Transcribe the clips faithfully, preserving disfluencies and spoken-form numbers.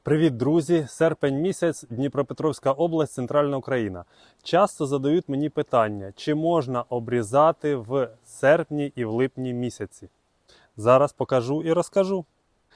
Привіт, друзі! Серпень місяць, Дніпропетровська область, Центральна Україна. Часто задають мені питання, чи можна обрізати в серпні і в липні місяці. Зараз покажу і розкажу.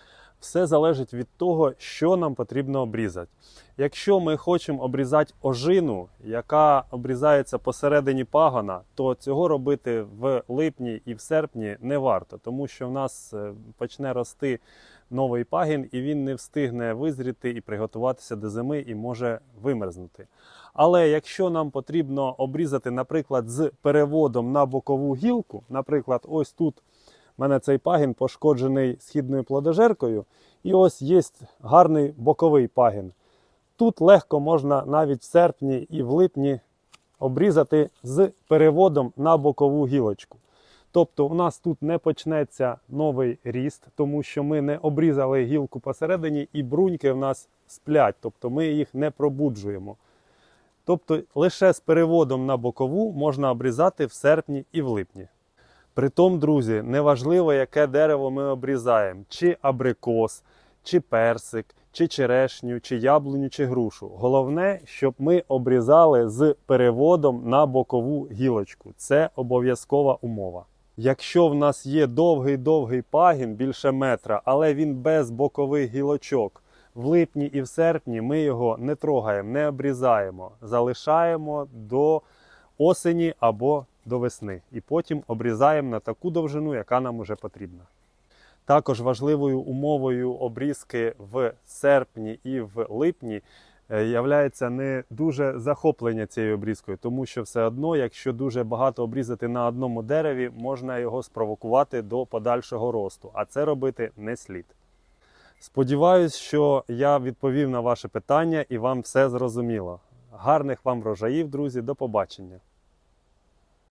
Все залежить від того, що нам потрібно обрізати. Якщо ми хочемо обрізати ожину, яка обрізається посередині пагона, то цього робити в липні і в серпні не варто, тому що в нас почне рости новий пагін і він не встигне визріти і приготуватися до зими і може вимерзнути. Але якщо нам потрібно обрізати, наприклад, з переводом на бокову гілку, наприклад, ось тут у мене цей пагін пошкоджений східною плодожеркою, і ось є гарний боковий пагін. Тут легко можна навіть в серпні і в липні обрізати з переводом на бокову гілочку. Тобто у нас тут не почнеться новий ріст, тому що ми не обрізали гілку посередині і бруньки в нас сплять, тобто ми їх не пробуджуємо. Тобто лише з переводом на бокову можна обрізати в серпні і в липні. Притом, друзі, неважливо, яке дерево ми обрізаємо, чи абрикос, чи персик, чи черешню, чи яблуню, чи грушу. Головне, щоб ми обрізали з переводом на бокову гілочку. Це обов'язкова умова. Якщо в нас є довгий-довгий пагін, більше метра, але він без бокових гілочок, в липні і в серпні ми його не трогаємо, не обрізаємо, залишаємо до осені або до весни. І потім обрізаємо на таку довжину, яка нам уже потрібна. Також важливою умовою обрізки в серпні і в липні являється не дуже захоплення цією обрізкою, тому що все одно, якщо дуже багато обрізати на одному дереві, можна його спровокувати до подальшого росту, а це робити не слід. Сподіваюсь, що я відповів на ваше питання і вам все зрозуміло. Гарних вам врожаїв, друзі, до побачення!